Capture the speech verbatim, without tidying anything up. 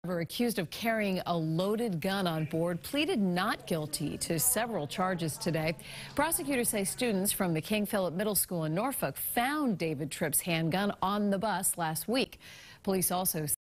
Accused of carrying a loaded gun on board, pleaded not guilty to several charges today. Prosecutors say students from the King Philip Middle School in Norfolk found David Tripp's handgun on the bus last week. Police also